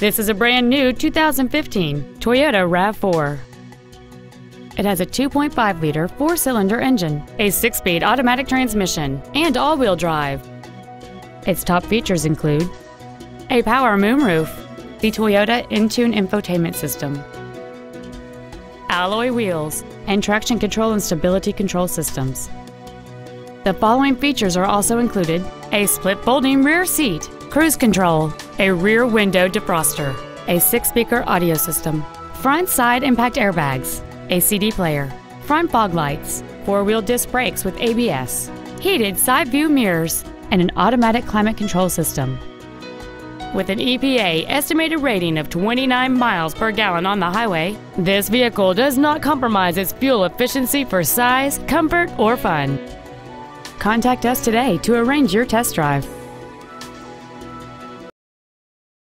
This is a brand new 2015 Toyota RAV4. It has a 2.5-liter four-cylinder engine, a 6-speed automatic transmission, and all-wheel drive. Its top features include a power moonroof, the Toyota Entune infotainment system, alloy wheels, and traction control and stability control systems. The following features are also included: a split folding rear seat, cruise control, a rear window defroster, a 6-speaker audio system, front side impact airbags, a CD player, front fog lights, 4-wheel disc brakes with ABS, heated side view mirrors, and an automatic climate control system. With an EPA estimated rating of 29 miles per gallon on the highway, this vehicle does not compromise its fuel efficiency for size, comfort, or fun. Contact us today to arrange your test drive.